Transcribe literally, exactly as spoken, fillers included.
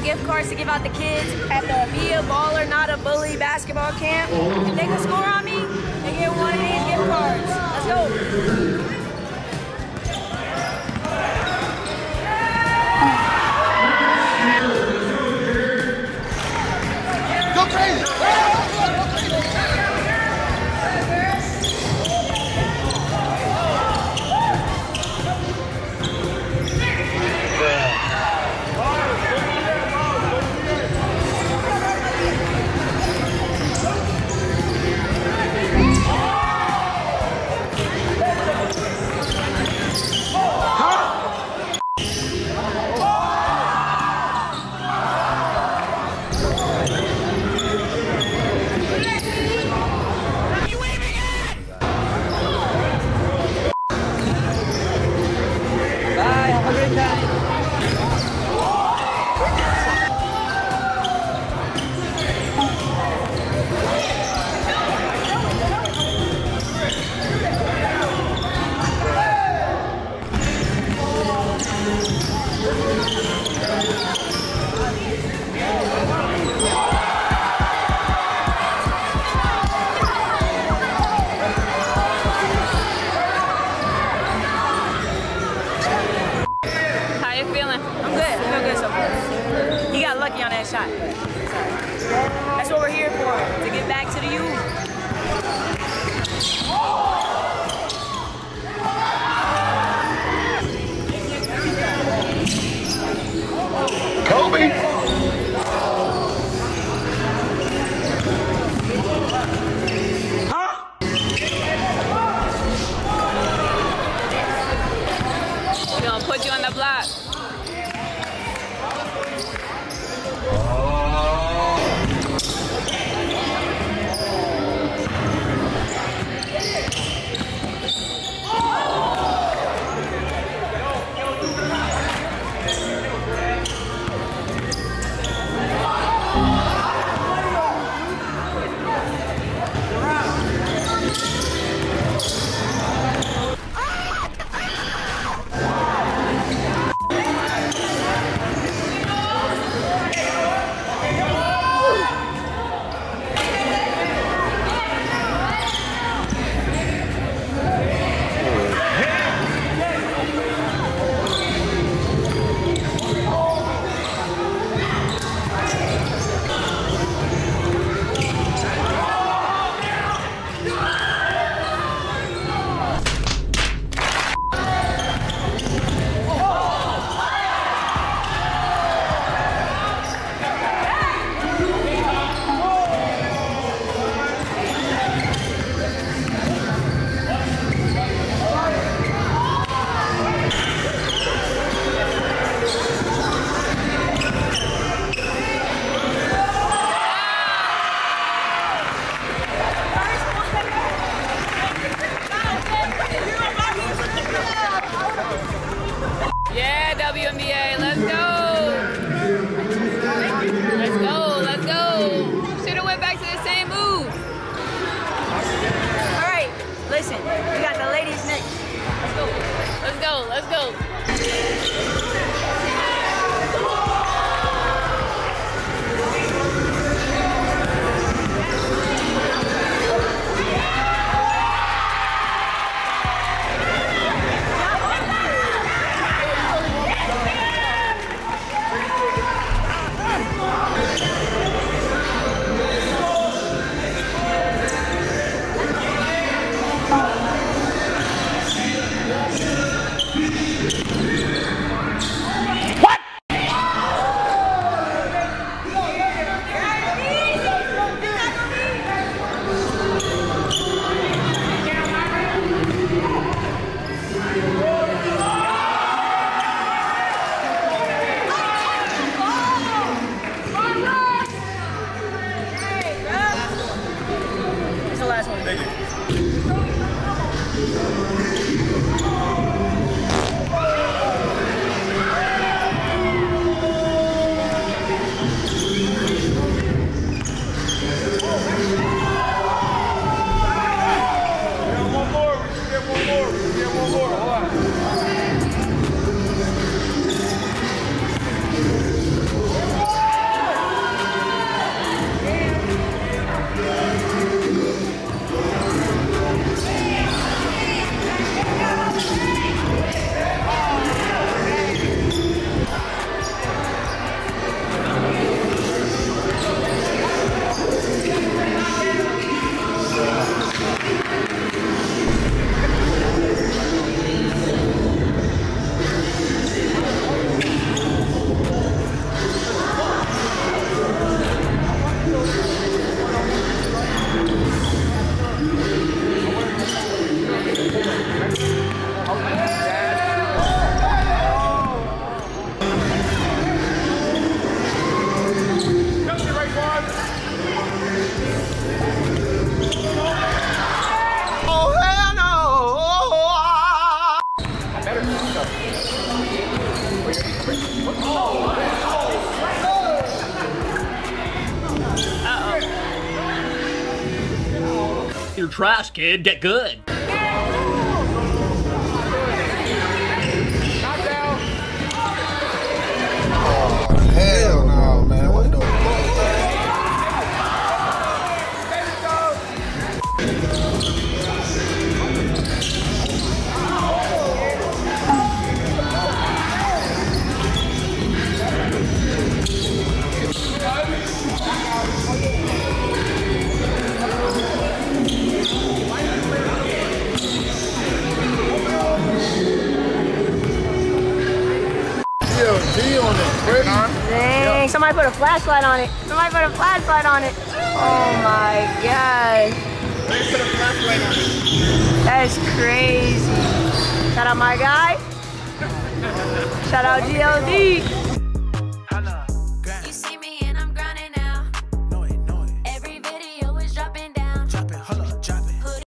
got gift cards to give out to kids at the Be a Baller, Not a Bully basketball camp. If they can score on me, they get one of these gift cards. Let's go. Go crazy! Shot. That's what we're here for, to get back to the youth. Kobe! Huh? We're gonna put you on the block. Yeah, W N B A, let's go. Let's go, let's go. Should have went back to the same move. All right, listen, we got the ladies next. Let's go, let's go, let's go. your trash, kid. Get good. Hell no, man. What the fuck? Dang, somebody put a flashlight on it. Somebody put a flashlight on it. Oh my gosh. Put a flashlight on it. That is crazy. Shout out my guy. Shout out G L D.